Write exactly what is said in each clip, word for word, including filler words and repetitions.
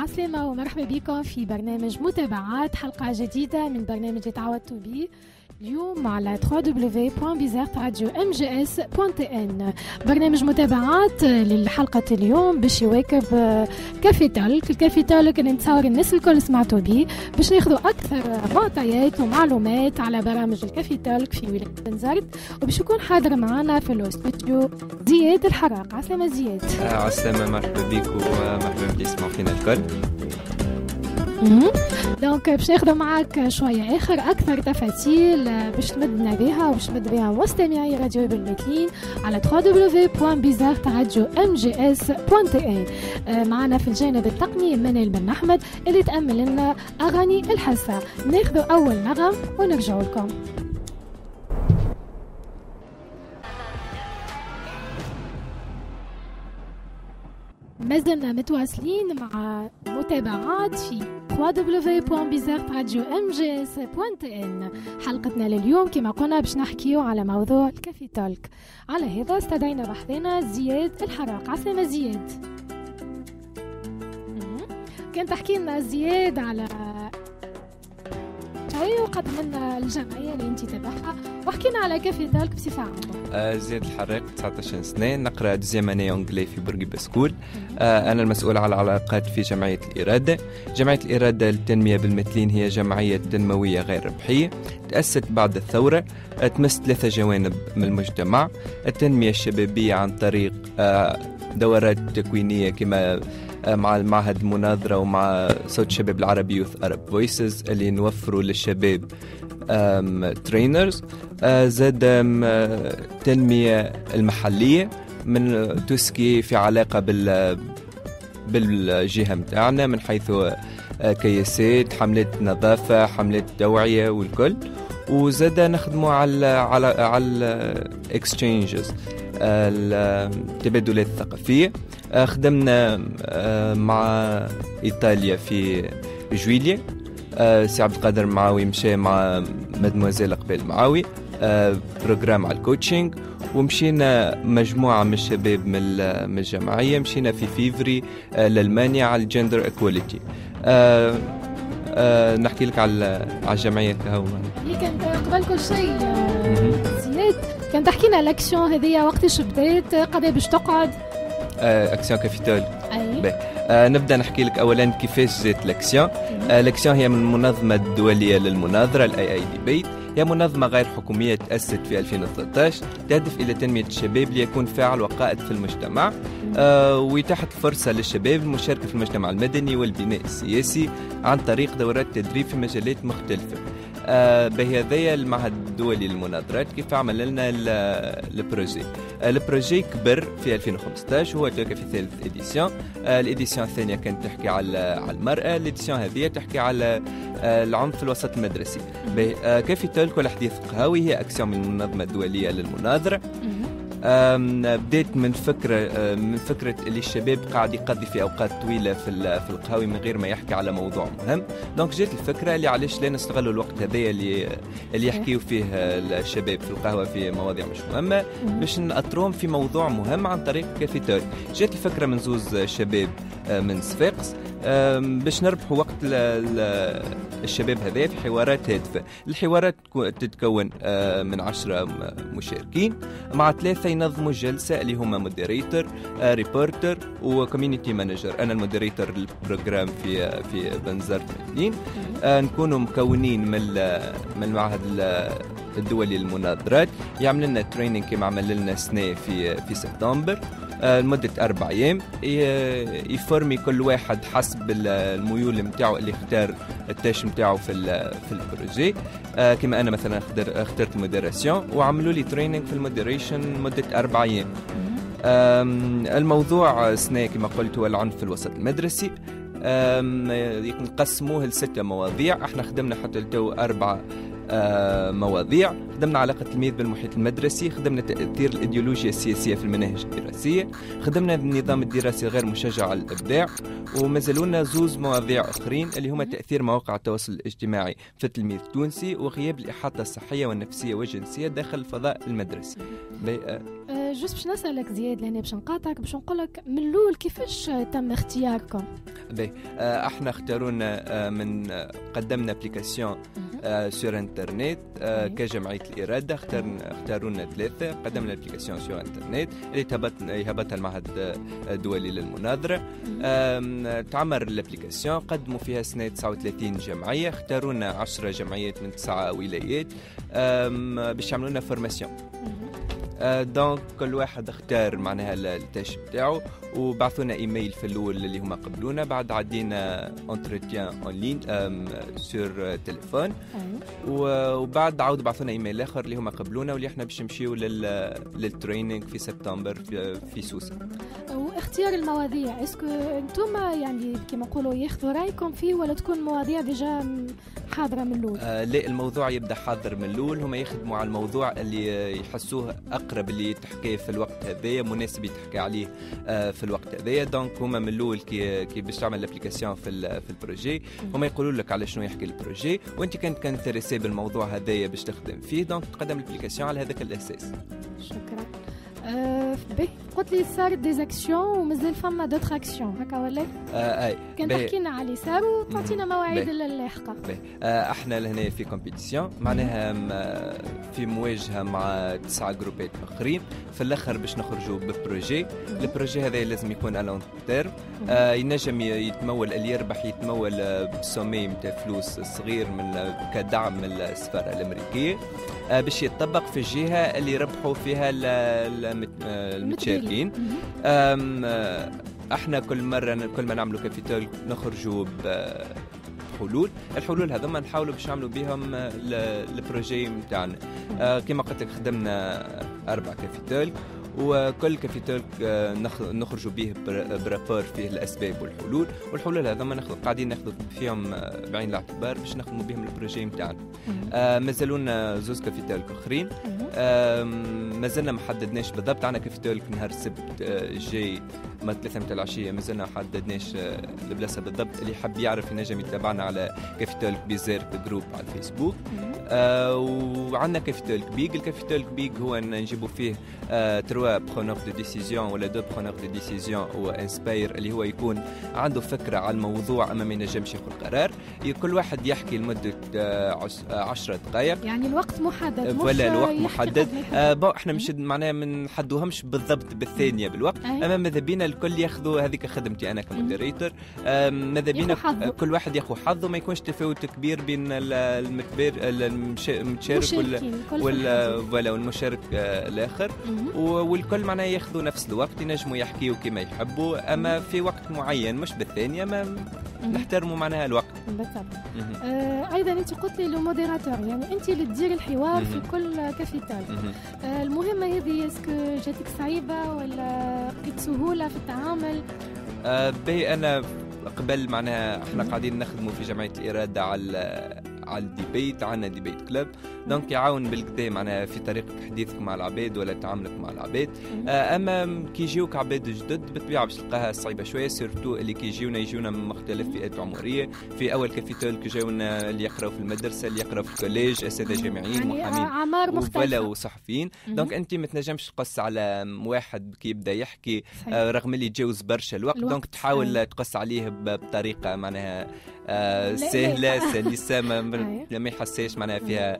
عسلامة ومرحبا بكم في برنامج متابعات، حلقة جديدة من برنامج تعودتوا به اليوم على دبليو دبليو دبليو دوت بيزارت راديو ام جي اس دوت ان. برنامج متابعات للحلقة اليوم باش يواكب كافي تالك. الكافي تالك اللي نتصور الناس الكل سمعتوا به باش ناخذوا أكثر معطيات ومعلومات على برامج الكافي تالك في ولاية بنزرت، وباش يكون حاضر معنا في الاستوديو زياد الحراق. عسلامة زياد. عسلامة، مرحبا بك ومرحبا باللي يسمعوا فينا الكل. دونك باش ناخذ معاك شويه اخر اكثر تفاصيل باش تمدنا بها وباش تمد بها مستمعي راديو بالمكين على دبليو دبليو دبليو دوت بيزارت راديو ام جي اس دوت ان. معنا في الجانب التقني منال بن احمد اللي تامل لنا اغاني الحسه. ناخذ اول نغم ونرجع لكم. ما زلنا متواصلين مع متابعات في دبليو دبليو دبليو دوت بيزارت راديو ام جي اس دوت ان. حلقتنا لليوم كما قلنا باش نحكيو على موضوع الكافي تالك. على هذا استدعينا بحثنا زياد الحراق. عسلامة زياد. كان تحكي لنا زياد على شيء وقدم لنا الجمعية اللي انت تبعها، وحكينا على كافي تالك بصفة عامة. آه زياد الحراق، تسعة عشر سنة، نقرأ دوزيام اني أنجلي في بورقيبة سكول. آه أنا المسؤول على العلاقات في جمعية الإرادة. جمعية الإرادة للتنمية بالمثلين هي جمعية تنموية غير ربحية تأسست بعد الثورة، آه تمس ثلاثة جوانب من المجتمع: التنمية الشبابية عن طريق آه دورات تكوينية كما مع المعهد المناظرة ومع صوت الشباب العربي يوث أرب فويسز اللي نوفروا للشباب ترينرز. زاد التنمية المحلية من توسكي في علاقة بال بالجهة متاعنا من حيث كياسات، حملات نظافة، حملات توعية والكل. وزاد نخدموا على على على الاكسشينجز، التبادلات الثقافية. خدمنا مع إيطاليا في جويلية، سي عبد القادر معاوي مشى مع مدموزيل قبيل معاوي بروجرام على الكوتشنج. ومشينا مجموعة من الشباب من الجمعية، مشينا في فيفري لألمانيا على الجندر اكواليتي. نحكي لك على على الجمعية كهو. هي كانت قبل كل شيء زياد كان تحكينا الاكسيون هذه وقتاش بدات، قد باش تقعد اكسيون كافيتال. آه نبدا نحكي لك اولا كيفاش جات الاكسيون. آه الاكسيون هي من المنظمه الدوليه للمناظره الاي اي ديبيت. هي منظمه غير حكوميه تاسست في ألفين وثلاثة عشر، تهدف الى تنميه الشباب ليكون فاعل وقائد في المجتمع، آه ويتاح الفرصه للشباب المشاركه في المجتمع المدني والبناء السياسي عن طريق دورات تدريب في مجالات مختلفه. آه بهذايا المعهد الدولي للمناظرات كيف عمل لنا البروجي. آه البروجي كبر في ألفين وخمسة عشر، هو تلقى في ثالث اديسيون. آه الاديسيون الثانيه كانت تحكي على على المراه، الاديسيون هذه تحكي على آه العنف في الوسط المدرسي. آه كافي تلك والحديث قهوي هي اكسيون من المنظمه الدوليه للمناظره. بديت من فكرة من فكرة اللي الشباب قاعد يقضي في أوقات طويلة في في القهوة من غير ما يحكي على موضوع مهم. دونك جت الفكرة اللي علاش لا نستغلوا الوقت هذايا اللي اللي يحكيوا فيه الشباب في القهوة في مواضيع مش مهمة باش نأطروهم في موضوع مهم عن طريق كافي تالك. جت الفكرة من زوز شباب من صفاقس باش نربحوا وقت الشباب هذا في حوارات هادفة. الحوارات تتكون من عشرة مشاركين مع ثلاثة ينظموا الجلسة اللي هما مودريتور، ريبورتر وكوميونيتي مانجر. أنا المودريتور للبروجرام في في بنزرت مدينين. نكونوا مكونين من من المعهد الدولي للمناظرات، يعمل لنا تريننج كما عمل لنا سنة في في سبتمبر لمدة أربع أيام. يفرمي كل واحد حسب الميول متاعه اللي اختار التاش متاعه في في البروجي. كما أنا مثلا اخترت مودراسيون وعملوا لي تريننج في المودريشن مدة أربع أيام. الموضوع سنة كما قلت هو العنف في الوسط المدرسي. نقسموه لستة مواضيع. احنا خدمنا حتى التو أربعة آه مواضيع. خدمنا علاقة التلميذ بالمحيط المدرسي، خدمنا تأثير الإيديولوجيا السياسية في المناهج الدراسية، خدمنا النظام الدراسي غير مشجع على الإبداع، ومازالونا زوز مواضيع أخرين اللي هما تأثير مواقع التواصل الاجتماعي في التلميذ التونسي، وغياب الإحاطة الصحية والنفسية والجنسية داخل الفضاء المدرسي. جوست باش نسالك زياد لهنا باش نقاطعك باش نقول لك من الاول كيفاش تم اختياركم؟ باهي احنا اختارونا من قدمنا ابليكاسيون سور انترنت كجمعيه الاراده، اختارنا اختارونا ثلاثه، قدمنا الابليكاسيون سور انترنت اللي يهبطها المعهد الدولي للمناظره. تعمر الابليكاسيون، قدموا فيها سنه تسعة وثلاثين جمعيه، اختارونا عشرة جمعيات من تسعة ولايات باش يعملوا لنا فورماسيون. دونك كل واحد اختار معناها التاش بتاعه وبعثونا ايميل في الاول اللي هما قبلونا، بعد عدينا انترتيان اون لين سور تليفون، وبعد عاودوا بعثونا ايميل اخر اللي هما قبلونا واللي احنا باش نمشيو للتريننج في سبتمبر في سوسه. واختيار المواضيع اسكو انتم يعني كما نقولوا ياخذوا رايكم فيه ولا تكون مواضيع ديجا حاضره من الاول؟ آه لا، الموضوع يبدا حاضر من الاول، هما يخدموا على الموضوع اللي يحسوه اقرب اللي تحكيه في الوقت هذايا، مناسب يتحكي عليه آه في الوقت هذايا. دونك هما من الاول كي كي باش تعمل الابليكاسيون في في البروجي هما يقولوا لك على شنو يحكي البروجي، وانت كنت كنتريسي بالموضوع هذايا باش تخدم فيه، دونك تقدم الابليكاسيون على هذاك الاساس. شكرا. أه به قلت لي صار ديزاكسيون ومازال فما دوتر اكسيون هكا ولا؟ آه اي كان تحكي لنا على اللي صار وتعطينا مواعيد اللاحقه. آه احنا لهنا في كومبيتيسيون معناها في مواجهه مع تسعه جروبات اخرين، في الاخر باش نخرجوا ببروجي. البروجي هذا لازم يكون الون تيرم، آه ينجم يتمول اللي يربح يتمول بسومي نتاع فلوس صغير من كدعم من السفاره الامريكيه آه باش يتطبق في الجهه اللي ربحوا فيها المتشاركين. احنا كل مره كل ما نعملوا كابيتال نخرجوا بحلول، الحلول هذوما نحاولوا باش نعملوا بهم البروجي نتاعنا. كما قلت لك خدمنا اربع كابيتال، وكل كابيتال نخرجوا به برابور فيه الاسباب والحلول، والحلول هذوما قاعدين ناخذ فيهم بعين الاعتبار باش نخدموا بهم البروجي نتاعنا. مازالونا زوز كابيتال اخرين مازلنا ما حددناش بالضبط. عنا كافيتال نهار السبت الجاي ما ثلاثة متاع العشيه، مازلنا ما حددناش البلاصه بالضبط. اللي حب يعرف ينجم يتابعنا على كافيتال بيزيرت جروب على الفيسبوك. آه وعندنا كافيتال بيج. الكافيتال بيج هو نجيبوا فيه آه تروا برونور دو ديسيزيون ولا دو برونور دو ديسيزيون وانسباير، اللي هو يكون عنده فكره على الموضوع اما ما ينجمش ياخذ قرار. كل واحد يحكي لمده آه عشرة دقائق، يعني الوقت محدد ولا الوقت محدد. آه بو احنا مش معناها من نحدوهمش بالضبط بالثانيه بالوقت. اما ماذا بينا الكل ياخذوا، هذيك خدمتي انا كمودريتور، آه ماذا بينا كل واحد ياخذ حظه، ما يكونش تفاوت كبير بين المتبر المشارك ولا والمشارك آه الاخر، والكل معناها ياخذوا نفس الوقت، ينجموا يحكيوا كما يحبوا اما في وقت معين مش بالثانيه. ما نحترموا معناها الوقت بالطبع. آه ايضا انت قلت لي لو موديراتور، يعني انت اللي تدير الحوار في كل كافيتال. آه المهمه هذه اسكو جاتك صعيبه ولا لقيت سهوله في التعامل؟ آه باهي انا قبل معناها احنا قاعدين نخدموا في جمعيه الاراده على على الديبيت، عندنا ديبيت كلوب، دونك يعاون بالكدا معناها في طريقه حديثك مع العباد ولا تعاملك مع العباد. اما كي يجيوك عباد جدد بالطبيعه باش تلقاها صعيبه شويه، سيرتو اللي كي يجيونا يجيونا من مختلف فئات عمريه. في اول كافيتال كي جاونا اللي يقراوا في المدرسه، اللي يقراوا في الكوليج، اساتذه جامعيين، يعني اعمار مختلفه وصحفيين. دونك انت ما تنجمش تقص على واحد كي يبدا يحكي آه رغم اللي يتجاوز برشا الوقت, الوقت. دونك تحاول أي. تقص عليه بطريقه معناها آه سهله سلسه ما يحسيش معناها فيها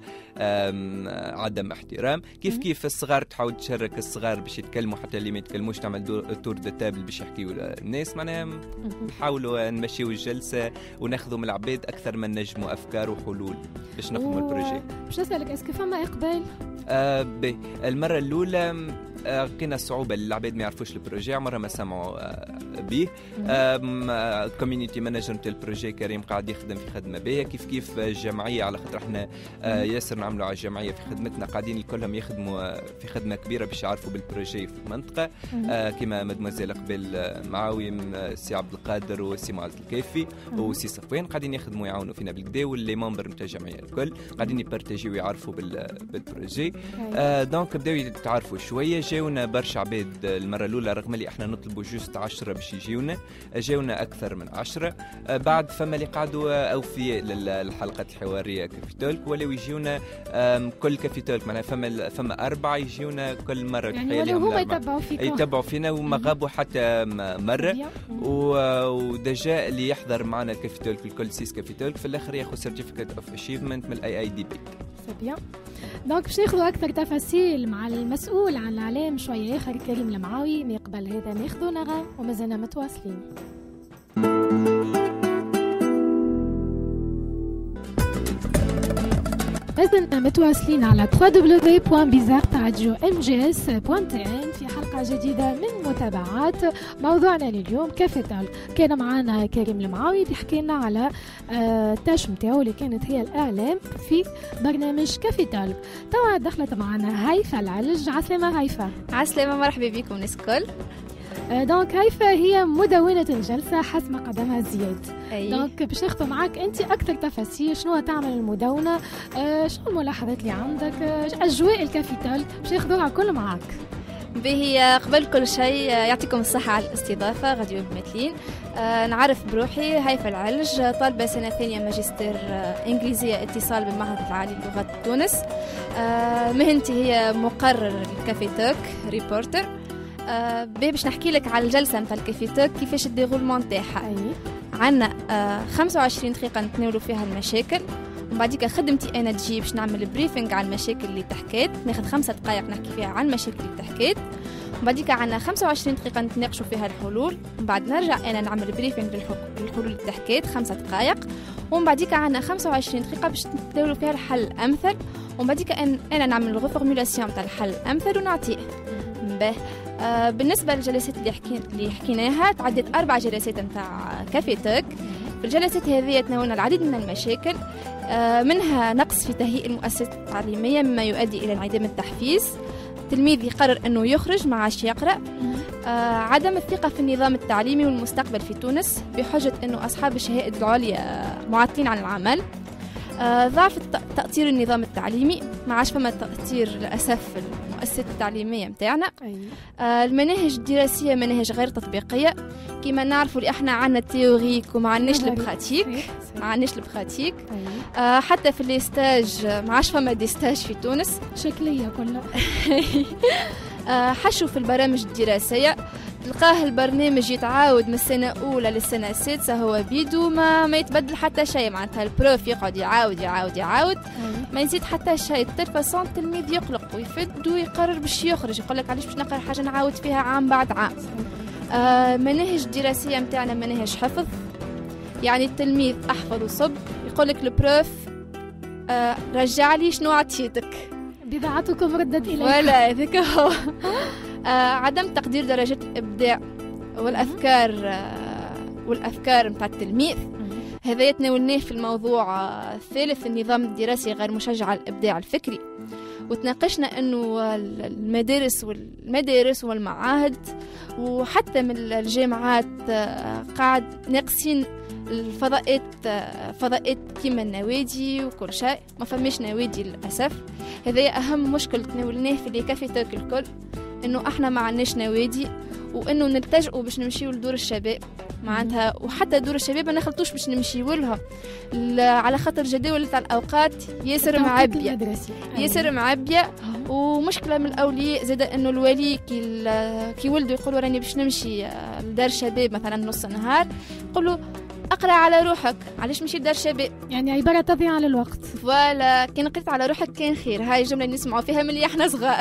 عدم احترام. كيف كيف الصغار تحاول تشارك الصغار باش يتكلموا، حتى اللي ما يتكلموش تعمل تور دو تابل باش يحكيوا الناس. معناها نحاولوا نمشيو الجلسه وناخذوا من العباد اكثر من نجموا افكار وحلول باش نخدموا البروجي. باش نسالك اسكو فما اقبال؟ آه بي المره الاولى لقينا صعوبه، العباد ما يعرفوش البروجي، عمرها ما سمعوا به. كوميونيتي مانجر نتاع البروجي كريم قاعد يخدم في خدمه باهيه. كيف كيف الجمعيه، على خاطر احنا ياسر نعملوا على الجمعيه في خدمتنا، قاعدين الكلهم يخدموا في خدمه كبيره باش يعرفوا بالبروجي في المنطقه، كما مدموزيل قبل معاوي، سي عبد القادر وسي معز الكافي وسي صفوان، قاعدين يخدموا يعاونوا فينا بالكدا، واللي ممبر نتاع الجمعيه الكل قاعدين يبارتاجيو ويعرفوا بالبروجي. دونك بداو يتعرفوا شويه. جاونا برشا عباد المره الاولى رغم اللي احنا نطلبوا جوست عشرة باش باش يجيونا، جاونا أكثر من عشرة. بعد فما اللي قعدوا أوفياء للحلقات الحوارية كافيتولك ولاو يجيونا كل كافيتولك، معناها فما فما أربعة يجيونا كل مرة، يعني ولا هما يتبعوا فيكم يتبعوا فينا وما غابوا حتى مرة. ودجا اللي يحضر معنا الكافيتولك الكل سيس كافيتولك في الآخر ياخذ سيرتيفيكت أوف أشيفمنت من الأي أي دي بي. بيان دونك باش ناخذوا أكثر تفاصيل مع المسؤول عن الإعلام شوية آخر كريم المعاوي. من قبل هذا ناخذوا نغم ومازلنا متواصلين. إذن متواصلين على دبليو دبليو دبليو بوان بيزارت راديو إم جي إس بوان تي إن في حلقة جديدة من متابعات موضوعنا لليوم كافيتال. كان معنا كريم المعاوي بيحكي لنا على التاش متاعو اللي كانت هي الإعلام في برنامج كافيتال. توا دخلت معنا هيفا العلج. عسلامة هيفا. عسلامة، مرحبا بكم الناس الكل. دونك هيفا هي مدونة الجلسة حسب ما قدمها زياد. أي. دونك باش ناخذ معاك انت اكثر تفاصيل شنو تعمل المدونة، آه شنو الملاحظات اللي عندك، آه اجواء الكافيتال باش ناخذوها كل معاك. به قبل كل شيء يعطيكم الصحة على الاستضافة غاديو بمثلين. آه نعرف بروحي هيفا العلج، طالبة سنة ثانية ماجستير آه إنجليزية اتصال بالمعهد العالي للغات تونس. آه مهنتي هي مقرر الكافيتوك ريبورتر. آه باش نحكي لك على الجلسة متاع الكافيتوك كيفاش الديغولمون تاعها. عندنا آه خمسة وعشرين دقيقة نتناولوا فيها المشاكل، ومن بعديك خدمتي انا تجي باش نعمل بريفنج على المشاكل اللي تحكيت، ناخذ خمسة دقائق نحكي فيها عن المشاكل اللي تحكيت، ومن بعديك عندنا خمسة وعشرين دقيقة نتناقشوا فيها الحلول، ومن بعد نرجع انا نعمل بريفنج للحلول اللي تحكيت خمسة دقائق، ومن بعديك عندنا خمسة وعشرين دقيقة باش نتناولوا فيها الحل الامثل، ومن بعديك انا نعمل الغوفورمولاسيون تاع الحل الامثل ونعطيه. به آه بالنسبة للجلسات اللي حكي اللي حكيناها تعدت أربع جلسات نتاع كافيتوك. في الجلسات هذه تناولنا العديد من المشاكل، آه منها نقص في تهيئ المؤسسات التعليمية مما يؤدي إلى انعدام التحفيز، التلميذ يقرر أنه يخرج ما عادش يقرأ، آه عدم الثقة في النظام التعليمي والمستقبل في تونس بحجة أنه أصحاب الشهائد العليا معطلين عن العمل، آه ضعف تأطير النظام التعليمي، ما عادش فما تأطير للأسف في المؤسسات التعليمية متاعنا. آه المناهج الدراسية مناهج غير تطبيقية، كما نعرفوا اللي احنا عنا تيوريك وما عناش البراتيك، ما عناش البراتيك. آه حتى في الاستاج ما عادش فما دي ستاج في تونس، شكلية كلها. آه حشو في البرامج الدراسية، تلقاه البرنامج يتعاود من السنة الأولى للسنة السادسة هو بيدو ما, ما يتبدل حتى شيء، معناتها البروف يقعد يعاود يعاود يعاود ما يزيد حتى شيء، تلفاسون التلميذ يقلق ويفد ويقرر باش يخرج، يقول لك علاش باش نقرا حاجة نعاود فيها عام بعد عام. آه مناهج دراسية متاعنا مناهج حفظ، يعني التلميذ أحفظ وصب، يقول لك البروف آه رجع لي شنو عطيتك، بضاعتكم ردت إليك، ولا هذاك هو. آه عدم تقدير درجة الإبداع والأفكار آه والأفكار متاع التلميذ، هذا يتناولناه في الموضوع آه الثالث، النظام الدراسي غير مشجع على الإبداع الفكري، وتناقشنا أنه المدارس والمدارس والمعاهد وحتى من الجامعات آه قاعد ناقصين الفضاءات فضاءات كيما النوادي وكل شيء، ما فماش نوادي للأسف. هذا أهم مشكل تناولناه في اللي كافيتوك الكل، إنه إحنا ما عندناش نوادي، وإنه نلتجئوا باش نمشيو لدور الشباب معناتها، وحتى دور الشباب ما نخلطوش باش نمشيو لها على خاطر جداول تاع الأوقات ياسر معبية ياسر معبية. ومشكلة من الأولياء زاد إنه الولي كي كي ولده يقولوا راني باش نمشي لدار شباب مثلا نص نهار، يقولوا اقرا على روحك، علاش مشي لدار شباب، يعني عباره تضيع على الوقت. فوالا كان قريت على روحك كان خير، هاي الجمله اللي نسمعوا فيها من اللي احنا صغار.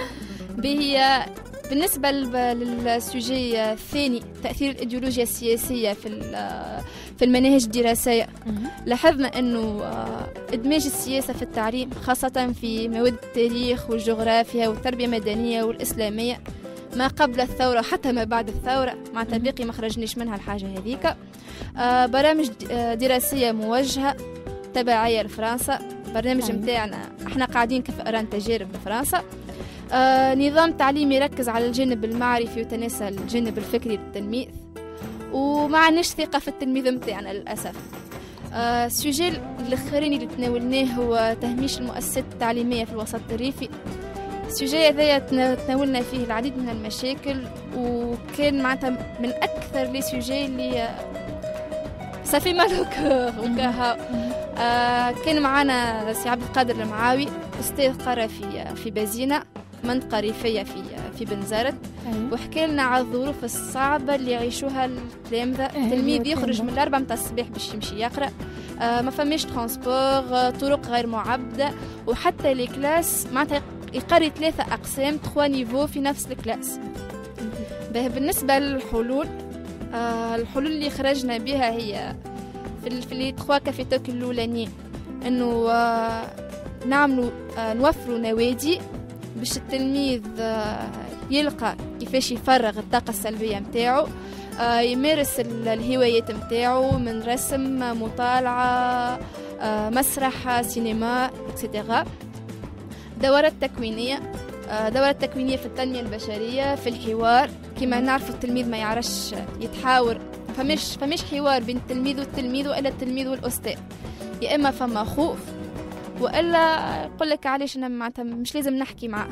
به بالنسبه للسوجي الثاني تاثير الايديولوجيا السياسيه في في المناهج الدراسيه، لاحظنا انه ادماج السياسه في التعليم خاصه في مواد التاريخ والجغرافيا والتربيه المدنيه والاسلاميه ما قبل الثورة حتى ما بعد الثورة، مع باقي ما خرجنيش منها الحاجة هذيك. آه برامج دراسية موجهة تبعية لفرنسا، برنامج متاعنا احنا قاعدين كفئران تجارب لفرنسا. آه نظام تعليمي يركز على الجانب المعرفي وتناسى الجانب الفكري للتلميذ، وما عندناش ثقة في التلميذ متاعنا للأسف. آه السجل الآخرين اللي تناولناه هو تهميش المؤسسات التعليمية في الوسط الريفي، السوجي هذايا تناولنا فيه العديد من المشاكل، وكان معناتها من أكثر لي سوجي اللي صافي مالوك وكاها. آه كان معنا سي عبد القادر المعاوي، أستاذ قرى في في بازينة، منطقة ريفية في في بنزرت، وحكى لنا على الظروف الصعبة اللي يعيشوها التلامذة. التلميذ يخرج من الأربعة متاع الصباح باش يمشي يقرأ، آه ما فماش ترانسبور، طرق غير معبدة، وحتى لي كلاس معناتها يقري ثلاثة أقسام تخوا نيفو في نفس الكلاس. بالنسبة للحلول، آه الحلول اللي خرجنا بها هي في في لي تخوا كافيتوك الأولاني، إنه آه نعملوا آه نوفروا نوادي باش التلميذ آه يلقى كيفاش يفرغ الطاقة السلبية متاعو، آه يمارس الهوايات متاعو من رسم، مطالعة، آه مسرح، سينما، إكسترا. دورات تكوينية، دورات تكوينية في التنمية البشرية، في الحوار. كما نعرف التلميذ ما يعرفش يتحاور، فمش فمش حوار بين التلميذ والتلميذ وإلا التلميذ والأستاذ، يا إما فما خوف وإلا يقول لك علاش أنا معناتها مش لازم نحكي معاه.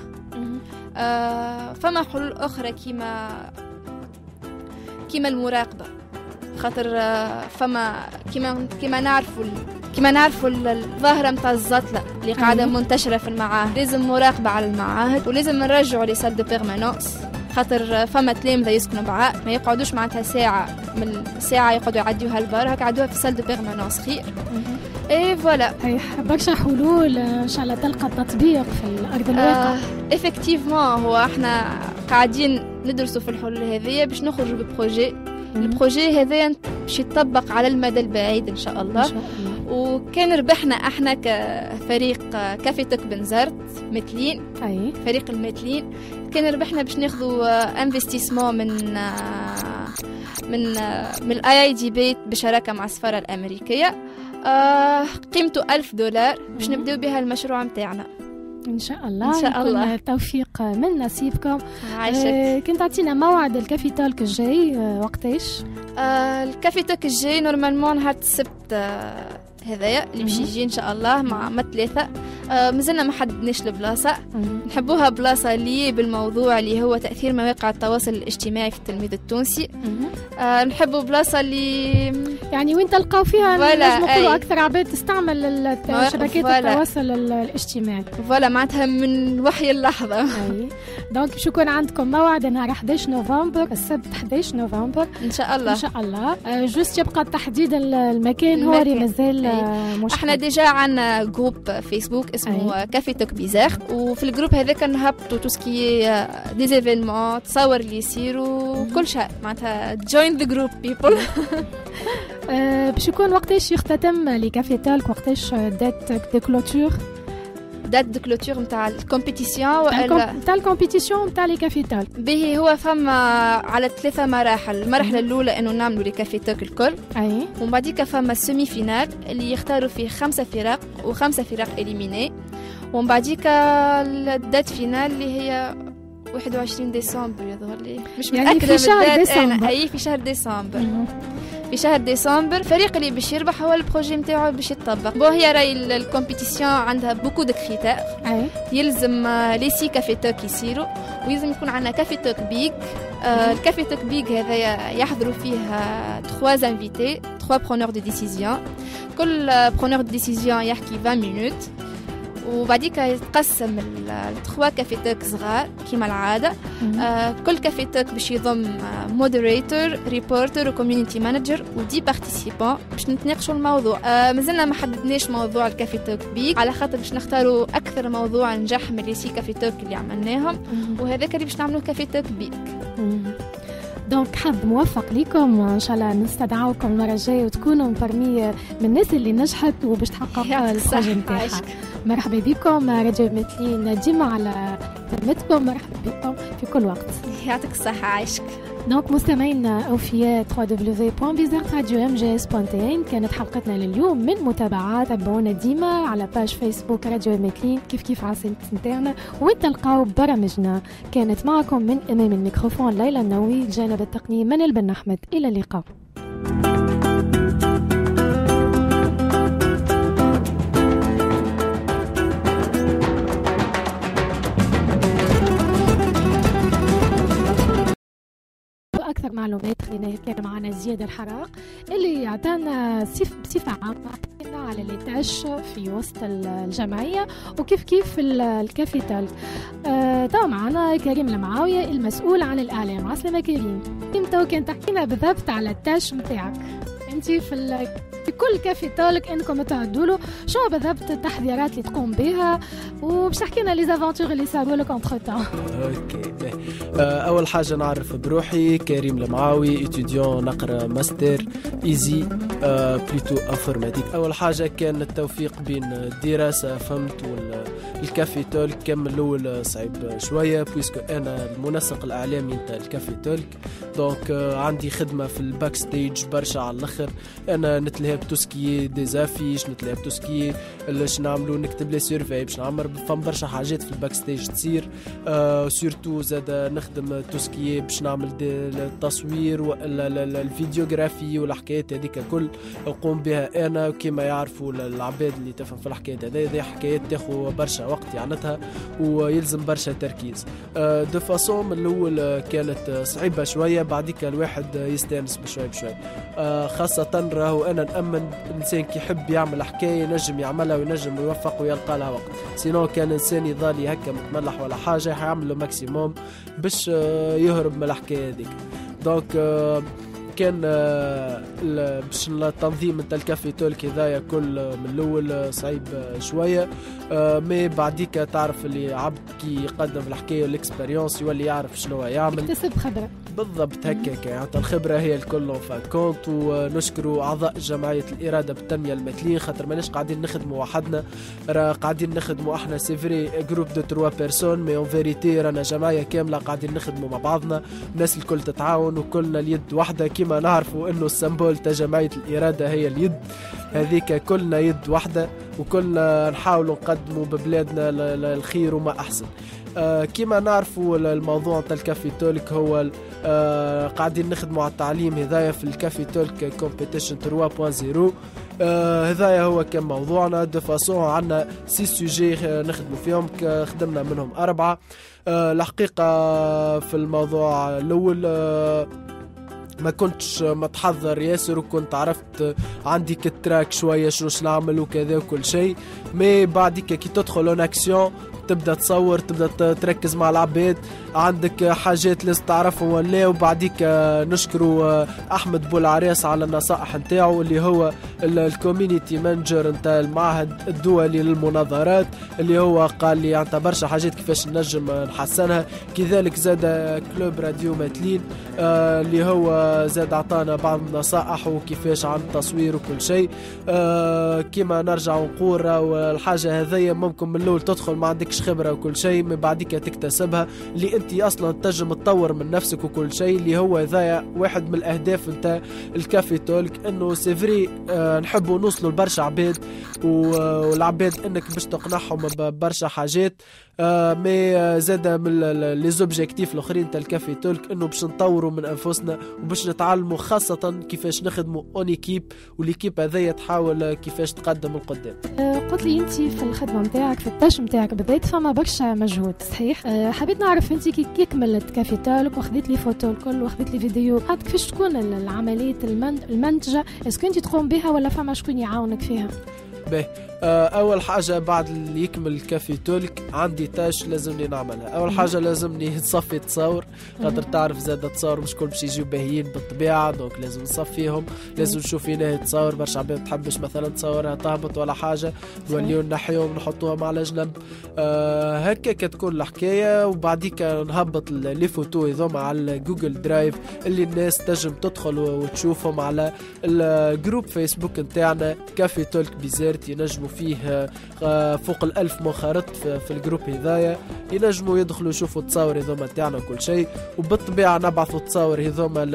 آه فما حلول أخرى كما كما المراقبة، خاطر فما كما كما نعرفوا كما نعرفوا الظاهرة متاع الزطلة اللي قاعدة منتشرة في المعاهد، لازم مراقبة على المعاهد، ولازم نرجعوا لي سال دو بيرمانونس، خاطر فما تلامذة يسكنوا بعاد ما يقعدوش معناتها ساعة من ساعة يقعدوا يعديوها البار، هكا عدوها في سال دو بيرمانونس خير. اي فوالا، برشا حلول ان شاء الله تلقى التطبيق في الارض الواقع. آه افكتيفمون هو احنا قاعدين ندرسوا في الحلول هذه باش نخرجوا ببروجي. البروجي هذا باش يتطبق على المدى البعيد ان شاء الله, إن شاء الله. وكان ربحنا احنا كفريق كافيتوك بنزرت مثلين، أي. فريق المثلين كان ربحنا باش ناخذوا انفستيسمون من من من الاي اي دي بيت بشراكه مع السفاره الامريكيه، قيمته ألف دولار باش نبداو بها المشروع متاعنا ان شاء الله. ان شاء الله التوفيق من نصيبكم. عايشك. آه كنت تعطينا موعد الكافي توك الجاي آه وقتاش؟ آه الكافي توك الجاي نورمالمون نهار السبت آه هذايا اللي باش يجي ان شاء الله مع ما ثلاثه. آه مازلنا ما حددناش البلاصه، نحبوها بلاصه اللي بالموضوع اللي هو تاثير مواقع التواصل الاجتماعي في التلميذ التونسي. آه نحبوا بلاصه اللي يعني وين تلقاو فيها نجموا اكثر عباد تستعمل شبكات التواصل الاجتماعي. فوالا معناتها من وحي اللحظه. اي دونك باش يكون عندكم موعد نهار أحد عشر نوفمبر، السبت أحد عشر نوفمبر ان شاء الله. ان شاء الله. آه جوست يبقى تحديد المكان هو اللي مازال مش احنا ديجا عندنا جروب فيسبوك اسمه أي. كافي توك بيزار، وفي الجروب هذاك نهبطوا تو سكي دي زيفينمون، تصور اللي يصيروا كل شيء معناتها جوين ذا جروب بيبل. باش يكون وقتاش يختتم لي كافي توك، وقتاش دات دي كلوتور دات دو كلوتور نتاع الكومبيتيسيون ولا نتاع الكومبيتيسيون نتاع لي كافي توك. به هو فما على ثلاثه مراحل. المرحله الاولى انه نعملوا لي كافي توك الكل، اي ومن بعديك فما السيمي فينال اللي يختاروا فيه خمسه فرق وخمسه فرق اليميني، ومن بعديك الدات فينال اللي هي واحد وعشرين ديسمبر يظهر لي، مش يعني متاكده في شهر ديسمبر. اي في شهر ديسمبر. في شهر ديسمبر الفريق اللي باش يربح هو البروجي نتاعو باش يتطبق. بو هي راي الكومبيتيسيون عندها بوكو دو كريتير، يلزم لي سي كافي توك يصيروا، ويلزم يكون عندنا كافي توك بيك. آه الكافي توك بيك هذا يحضروا فيه ثلاثة انفيتي، ثلاثة برونور دو ديسيزيون، كل برونور دو ديسيزيون يحكي عشرين مينوت، وبعديك يتقسم الثلاثة كافي توك صغار كما العاده. آه كل كافي توك باش يضم مودريتور، ريبورتر وكوميونيتي مانجر ودي بارتيسيبون باش نتناقشوا الموضوع. آه مازلنا ما حددناش موضوع الكافي توك بيك، على خاطر باش نختاروا اكثر موضوع نجح من لي سي كافي توك اللي عملناهم، وهذاك اللي باش نعملوا كافي توك بيك. دونك حاب موفق لكم، ان شاء الله نستدعوكم المره الجايه وتكونوا برمي من الناس اللي نجحت وباش تحقق البروجي نتاعها. مرحبا بكم راديو مثلين ديما على خدمتكم، مرحبا بكم في كل وقت. يعطيك الصحه. عايشك. دونك مستمعينا اوفياء دبليو دبليو دبليو بوان بيزارت راديو ام جي اس بوان تي ان كانت حلقتنا لليوم من متابعات. تابعونا ديما على باج فيسبوك راديو مثلين كيف كيف على السيت نتاعنا وين تلقاو برامجنا. كانت معكم من امام الميكروفون ليلى النووي، جانب التقني منال بن احمد. الى اللقاء. أكثر معلومات خلينا كان معنا زياد الحراق اللي يعطينا بصفة عامة على ليتاش في وسط الجمعية وكيف كيف الكافي تالك. آه طبعا معنا كريم المعاوية المسؤول عن الإعلام. عسلامة كريم، انت كان تحكينا بالضبط على التاش متاعك انت في في كل كافي تالك انكم تعدوا له شو بالضبط التحضيرات اللي تقوم بها وباش تحكينا لي زافونتور اللي صاروا لك انتر تان. اوكي اول حاجه نعرف بروحي كريم المعاوي ايتوديون نقرا ماستر ايزي بليتو انفورماتيك. اول حاجه كان التوفيق بين الدراسه فهمت والكافي تالك. كان الاول صعيب شويه بويسكو انا المنسق الاعلامي نتاع الكافي تالك دونك عندي خدمه في الباك ستيج برشا على الاخر. انا نتلهى بتوسكي ديزافيش نتلهى بتوسكي باش نعملوا نكتب لي سيرفي باش نعمر فم برشا حاجات في الباك ستيج تصير آه سورتو زاد نخدم توسكي باش نعمل التصوير والفيديوغرافي والحكايات هذيك كل نقوم بها انا. وكما يعرفوا العباد اللي تفهم في الحكايات هذه حكايات تاخذ برشا وقت يعنتها ويلزم برشا تركيز. آه دو فاصون من الاول كانت صعيبه شويه بعديك الواحد يستانس بشوي بشوي آه خاصه راهو انا نامن الانسان كي يحب يعمل حكايه ينجم يعملها وينجم يوفق ويلقى لها وقت. سينو كان انسان يضالي هكا متملح ولا حاجه حيعمل له ماكسيموم باش يهرب من الحكايه هذيك. دونك كان باش التنظيم نتاع الكافي تولك هذايا كل من الاول صعيب شويه مي بعديك تعرف اللي عبد كي يقدم في الحكايه والاكسبيريونس يولي يعرف شنو يعمل يكتسب خبره بالضبط هكاك. يعني الخبره هي الكل فان كونت. ونشكروا اعضاء جمعيه الاراده بالتنميه المثليه خاطر ماناش قاعدين نخدموا وحدنا راه قاعدين نخدموا احنا سيفري جروب دو تروا بيرسون مي اون فيريتي رانا جمعيه كامله قاعدين نخدموا مع بعضنا. الناس الكل تتعاون وكلنا اليد واحده كما نعرفوا انه السمبول تاع جمعيه الاراده هي اليد هذيك كلنا يد واحده وكلنا نحاولوا نقدموا ببلادنا الخير وما احسن. آه كما نعرفوا الموضوع تاع الكافي تولك هو آه قاعدين نخدموا على التعليم هذايا في الكافي تولك كومبيتيشن ثلاثة نقطة صفر. آه هذايا هو كان موضوعنا دو فاسون عندنا سي سوجي نخدموا فيهم خدمنا منهم أربعة. آه الحقيقة في الموضوع الأول آه ما كنتش متحضر ياسر وكنت عرفت عندي كتراك شوية شنو نعمل وكذا وكل شيء. مي بعدك كي تدخل اون اكسيون تبدا تصور تبدا تركز مع العباد عندك حاجات لازم تعرفهم ولا. وبعديك نشكروا احمد بولعريس على النصائح نتاعو اللي هو الكوميونيتي مانجر نتاع المعهد الدولي للمناظرات اللي هو قال لي انت برشا حاجات كيفاش نجم نحسنها. كذلك زاد كلوب راديو ماتلين آه اللي هو زاد عطانا بعض النصائح وكيفاش عن التصوير وكل شيء. آه كما نرجع نقول والحاجه هذيا ممكن من الاول تدخل ما عندكش خبره وكل شيء من بعدك تكتسبها اللي انت اصلا تنجم تطور من نفسك وكل شيء اللي هو هذايا واحد من الاهداف نتاع الكافي تولك انه سيفري آه نحبوا نوصلوا لبرشا عباد والعباد انك باش تقنعهم ببرشا حاجات. آه مي آه زاد من لي زوبجيكتيف الاخرين تاع الكافي تولك انه باش نطوروا من انفسنا وباش نتعلموا خاصه كيفاش نخدموا اون ايكيب والليكيب هذيا تحاول كيفاش تقدم القدام. آه قلت لي انت في الخدمه نتاعك في التاش نتاعك بالذات فما برشا مجهود صحيح. أه حبيت نعرف انت كي كملت كافي تالك واخذت لي فوتو الكل واخذت لي فيديو عاد كيفاش تكون العمليه المنتجه اسكو انت تقوم بها ولا فما شكون يعاونك فيها؟ باهي اول حاجه بعد اللي يكمل الكافي تولك عندي تاش لازمني نعملها. اول حاجه لازمني نصفي تصور خاطر تعرف زاد تصور مش كل باش يجيو باهيين بالطبيعه دونك لازم نصفيهم. لازم نشوف فينا تصور برشا عباد تحبش مثلا تصورها تهبط ولا حاجه نوليو نحيهم نحطوهم على جنب أه هكا كتكون الحكايه. وبعديك نهبط لي فوتو هذوما على جوجل درايف اللي الناس تنجم تدخل وتشوفهم على الجروب فيسبوك نتاعنا كافي تولك بيزيرت ينجموا فيه فوق الألف منخرط في الجروب هذايا ينجموا يدخلوا يشوفوا التصاور هذوما تاعنا وكل شيء. وبالطبيعة نبعثوا التصاور هذوما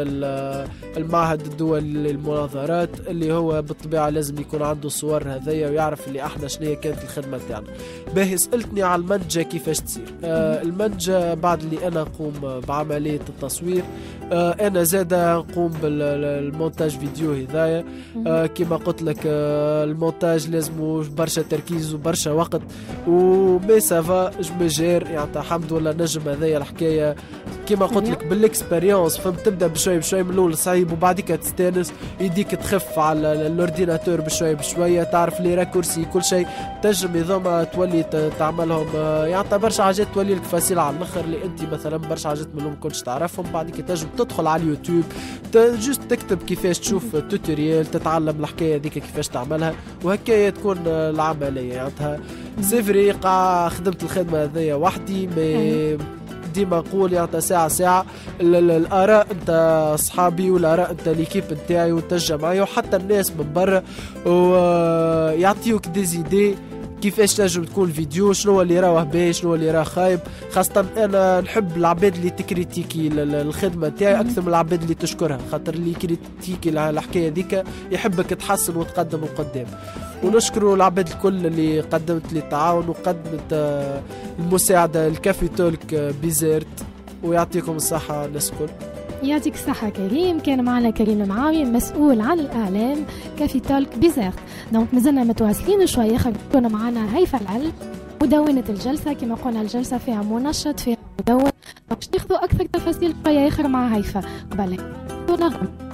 للمعهد الدولي للمناظرات اللي هو بالطبيعة لازم يكون عنده صور هذايا ويعرف اللي احنا شنو كانت الخدمة تاعنا. باهي سألتني على المنتجة كيفاش تصير. آه المنتجة بعد اللي أنا أقوم بعملية التصوير آه أنا زاد نقوم بالمونتاج فيديو هذايا. آه كما قلت لك آه المونتاج لازم وبرشا تركيز وبرشا وقت ومي سافا جمجير يعني الحمد لله نجم هذايا الحكايه كما قلت لك بالاكسبيريونس فهم تبدا بشوي بشوي من الاول صعيب وبعديك تستانس يديك تخف على الاورديناتور بشوي بشويه تعرف لي راكورسي كل شيء تنجم يضم تولي تعملهم يعني برشا حاجات تولي لك فاسيله على الاخر اللي انت مثلا برشا حاجات منهم كنتش تعرفهم بعديك تنجم تدخل على اليوتيوب جوست تكتب كيفاش تشوف توتوريال تتعلم الحكايه هذيك كيفاش تعملها وهكايا تكون العمليه يعني سيفري قاع خدمت الخدمه هذيا وحدي مي ديما نقول يعني ساعة ساعة الآراء أنت أصحابي والآراء أنت ليكيب نتاعي وتنجم معايا وحتى الناس من برا ويعطيوك ديزيدي كيفاش تنجم تكون فيديو شنو اللي راه باهي شنو اللي راه خايب خاصة أنا نحب العباد اللي تكريتيكي الخدمة تاعي أكثر من العباد اللي تشكرها خاطر اللي كريتيكي الحكاية ذيك يحبك تحسن وتقدم وقدام ونشكروا العباد الكل اللي قدمت لي التعاون وقدمت المساعدة الكافي تولك بيزيرت ويعطيكم الصحة الناس الكل. يعطيك الصحة كريم. كان معنا كريم المعاوي مسؤول عن الإعلام كافي تولك بيزيرت. دونك مازلنا متواصلين شوية خلينا معنا هيفا العلم مدونة الجلسة كما قلنا الجلسة فيها منشط فيها مدون باش ناخذوا أكثر تفاصيل شوية آخر مع هيفا قبل